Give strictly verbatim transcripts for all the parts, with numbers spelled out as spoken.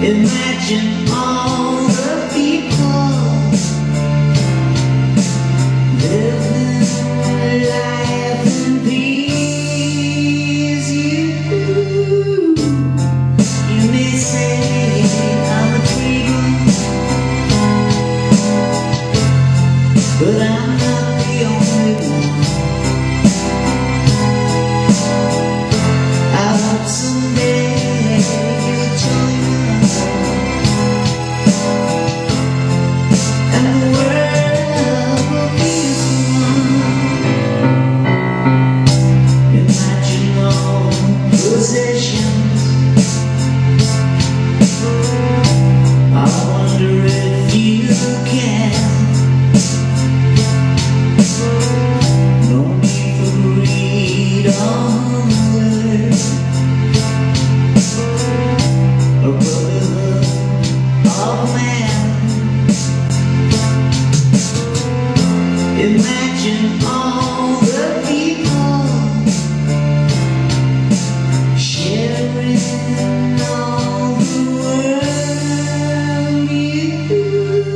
Imagine all the people living life in peace. You, you may say I'm a freedom, but I'm not the only one. I hope someday you'll join us, and the world will be as one. Imagine all possessions. I wonder if you can. No need for greed on earth, a brotherhood of man. Imagine all the people sharing all the world. You,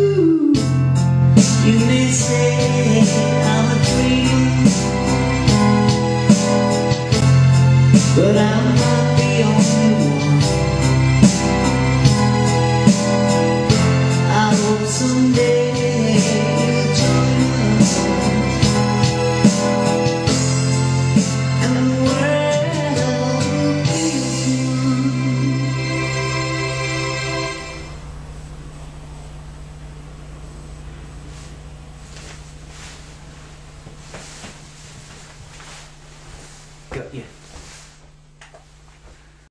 you may say I'm a dream, but I'm not the only one. I hope someday you'll join us, and the world will be as one. Got you.